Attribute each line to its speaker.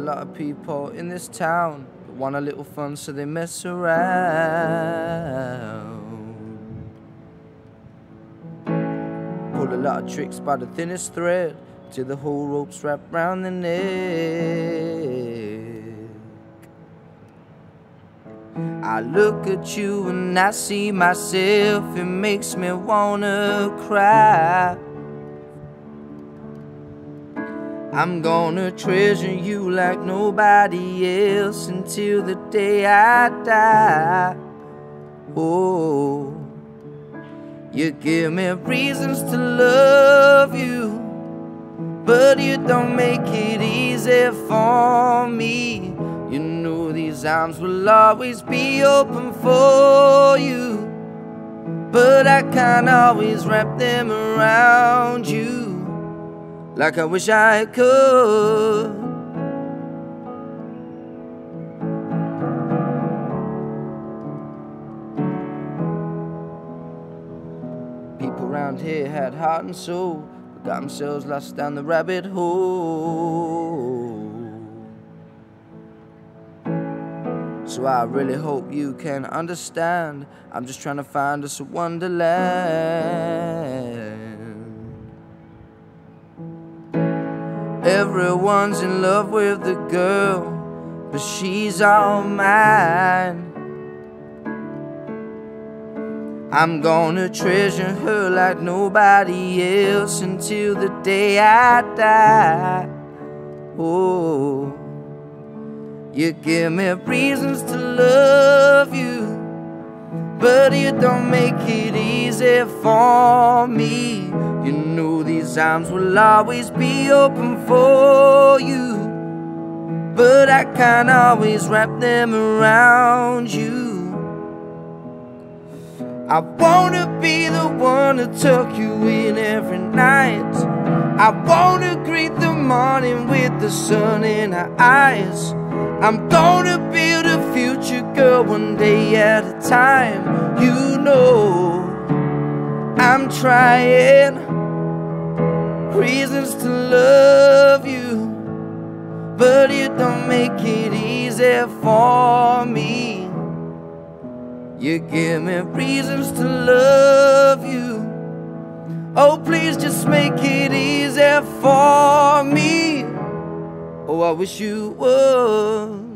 Speaker 1: lot of people in this town that want a little fun, so they mess around. Pull a lot of tricks by the thinnest thread till the whole rope's wrapped round the neck. I look at you and I see myself, it makes me wanna cry. I'm gonna treasure you like nobody else until the day I die. Oh, you give me reasons to love you, but you don't make it easy for me. You know these arms will always be open for you, but I can't always wrap them around you like I wish I could. People around here had heart and soul, but got themselves lost down the rabbit hole. So I really hope you can understand, I'm just trying to find us a wonderland. Everyone's in love with the girl, but she's all mine. I'm gonna treasure her like nobody else until the day I die. Oh, you give me reasons to love you, but you don't make it easy for me. You know these arms will always be open for you, but I can't always wrap them around you. I wanna be the one to tuck you in every night. I wanna greet the morning with the sun in her eyes. I'm gonna build a future, girl, one day at a time. You know I'm trying reasons to love you, but you don't make it easy for me. You give me reasons to love you. Oh, please just make it easy for me. Oh, I wish you would.